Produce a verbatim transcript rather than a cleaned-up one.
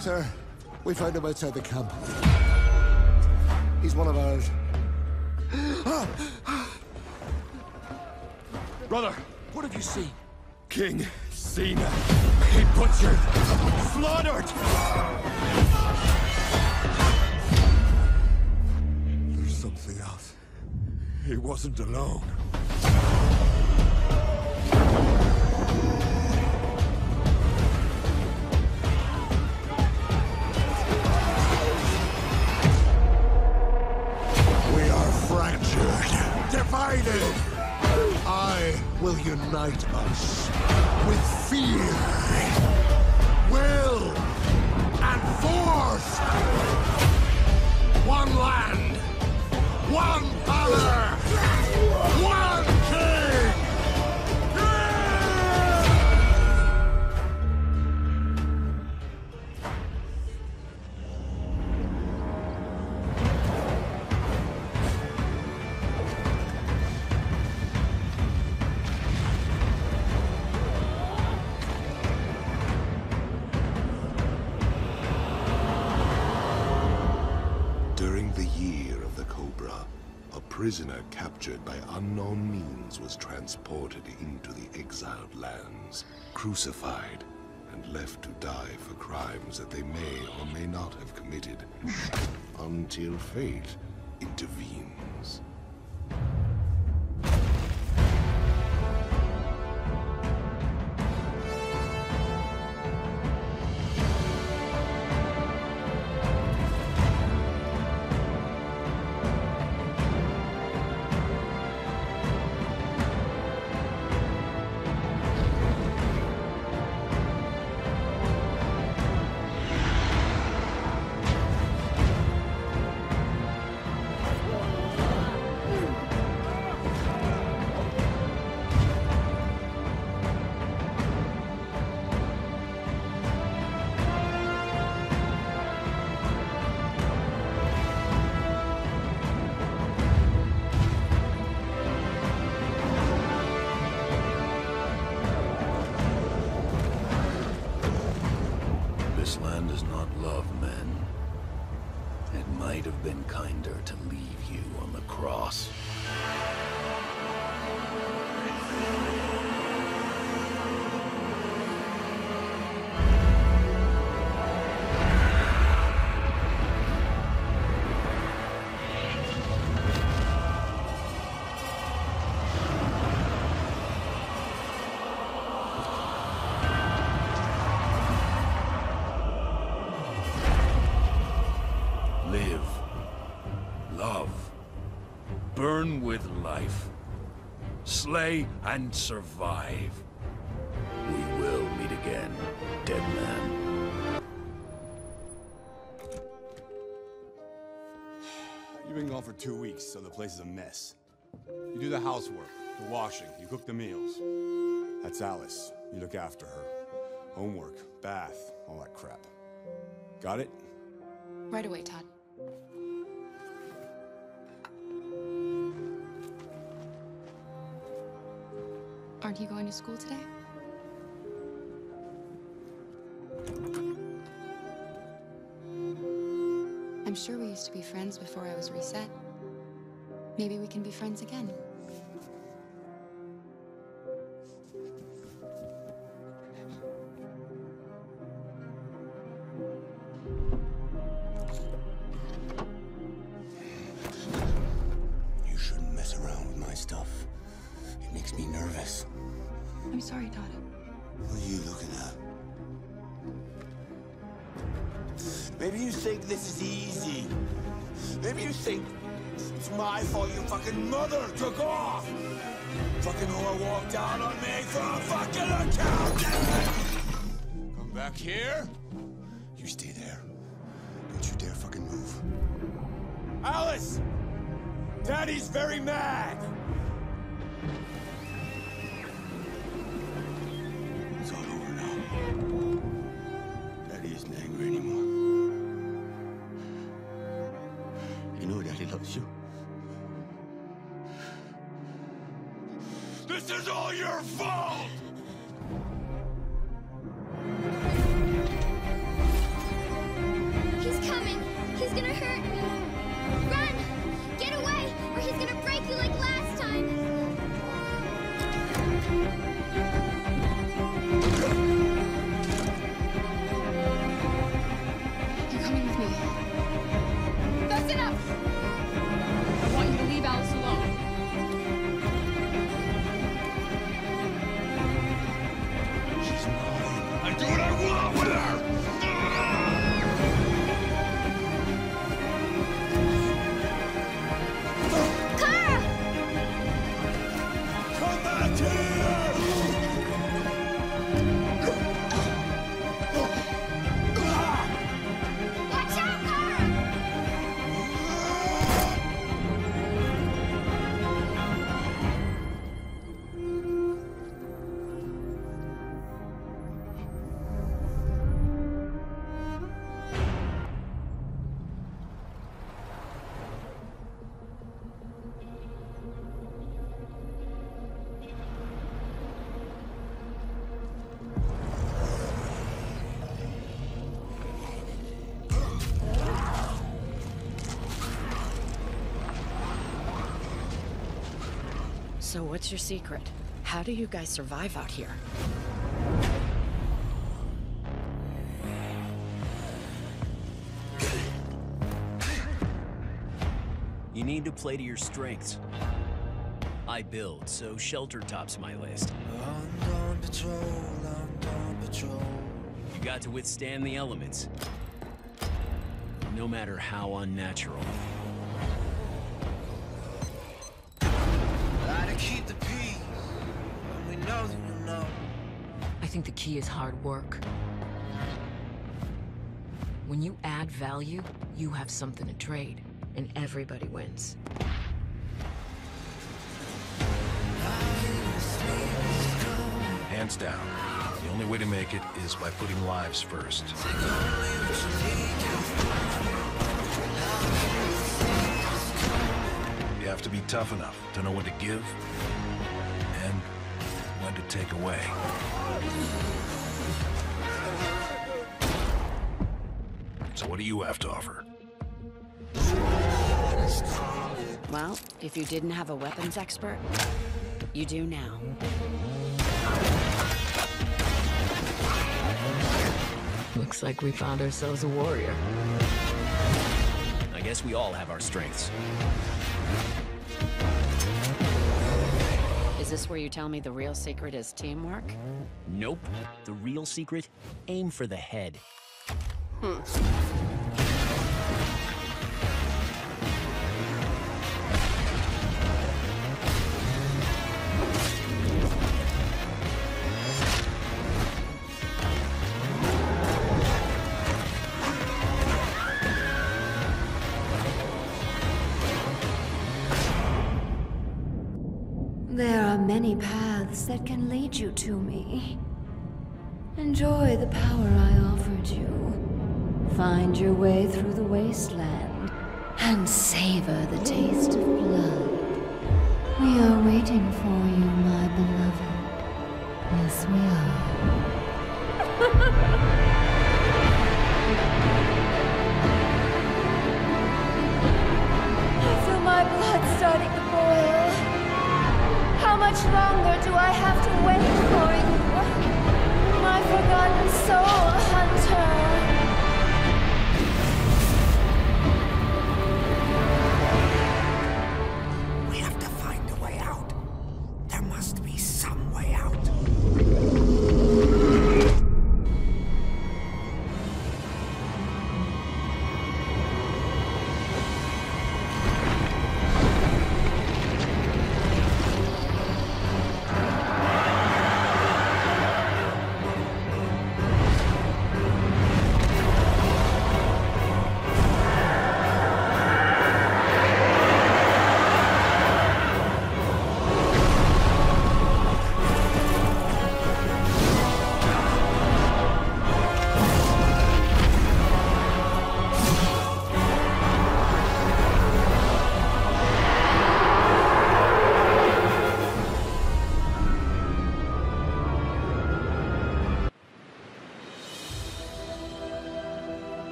Sir, we found him outside the camp. He's one of ours. Brother, what have you seen? King Cena. He butchered, slaughtered. There's something else. He wasn't alone. We are fractured, divided. I will unite us with fear, will, and force. One land, one power, one king! During the year of the Cobra, a prisoner captured by unknown means was transported into the exiled lands, crucified, and left to die for crimes that they may or may not have committed, until fate intervenes. This land does not love men. It might have been kinder to leave you on the cross. Live. Love. Burn with life. Slay and survive. We will meet again, dead man. You've been gone for two weeks, so the place is a mess. You do the housework, the washing, you cook the meals. That's Alice. You look after her. Homework, bath, all that crap. Got it? Right away, Todd. Aren't you going to school today? I'm sure we used to be friends before I was reset. Maybe we can be friends again. You shouldn't mess around with my stuff. It makes me nervous. I'm sorry, Todd. What are you looking at? Maybe you think this is easy. Maybe you think it's my fault your fucking mother took off. Fucking whore walked out on me for a fucking account. Come back here. You stay there. Don't you dare fucking move. Alice! Daddy's very mad! It's all over now. Daddy isn't angry anymore. You know Daddy loves you. This is all your fault! So what's your secret? How do you guys survive out here? You need to play to your strengths. I build, so shelter tops my list. I'm on patrol, I'm on patrol. You got to withstand the elements, no matter how unnatural. Gotta keep the peace, and we know that you know. I think the key is hard work. When you add value, you have something to trade, and everybody wins. Hands down. The only way to make it is by putting lives first. You have to be tough enough to know when to give and when to take away. So what do you have to offer? Well, if you didn't have a weapons expert, you do now. Looks like we found ourselves a warrior. I guess we all have our strengths. Is this where you tell me the real secret is teamwork? Nope. The real secret? Aim for the head. Hmm. There are many paths that can lead you to me. Enjoy the power I offered you. Find your way through the wasteland and savor the taste of blood. We are waiting for you, my beloved. Yes, we are. I feel my blood starting to boil. How much longer do I have